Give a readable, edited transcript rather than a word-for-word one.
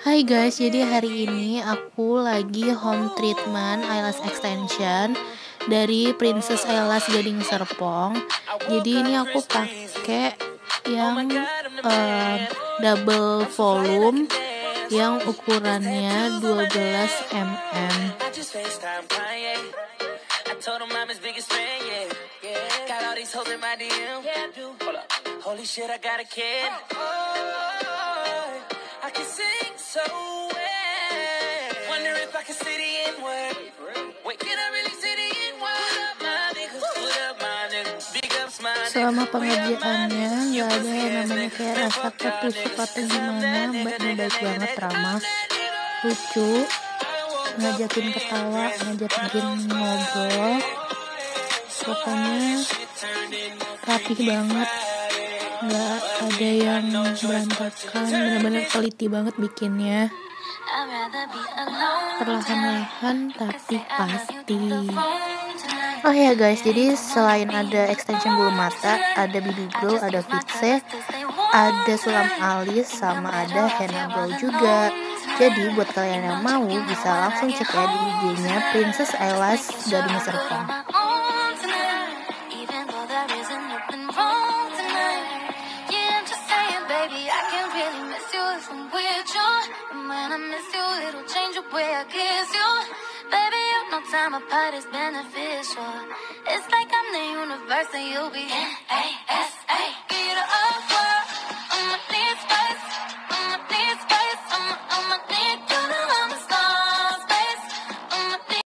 Hai guys, jadi hari ini aku lagi home treatment eyelash extension dari Princess Eyelash Gading Serpong. Jadi ini aku pakai yang double volume yang ukurannya 12 mm. Selama pengerjaannya nggak ada yang namanya kayak rasa ketusuk atau gimana. Mbaknya baik banget, ramah, lucu, ngajakin ketawa, ngajakin ngobrol, pokoknya rapih banget, nggak ada yang berantakan, bener-bener teliti banget bikinnya, perlahan-lahan tapi pasti. Oh ya guys, jadi selain ada extension bulu mata, ada BB glow, ada fixe, ada sulam alis, sama ada henna brow juga. Jadi buat kalian yang mau bisa langsung cek ya di IG-nya Princess Eyelash Gading Serpong. Time apart is beneficial. It's like I'm the universe and you'll be